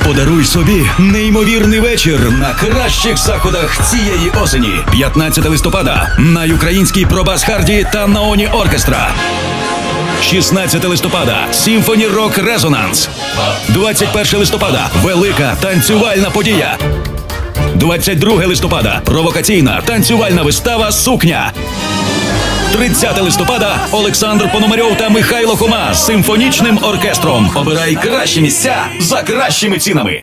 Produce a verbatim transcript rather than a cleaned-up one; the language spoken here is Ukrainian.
Подаруй собі неймовірний вечір на кращих заходах цієї осені. п'ятнадцятого листопада на Українській Пробас Харді та Наоні Оркестра. шістнадцятого листопада Сімфоні Рок Резонанс. двадцять першого листопада велика танцювальна подія. двадцять другого листопада провокаційна танцювальна вистава «Сукня». тридцятого листопада Олександр Пономарьов та Михайло Хома з симфонічним оркестром. Обирай кращі місця за кращими цінами.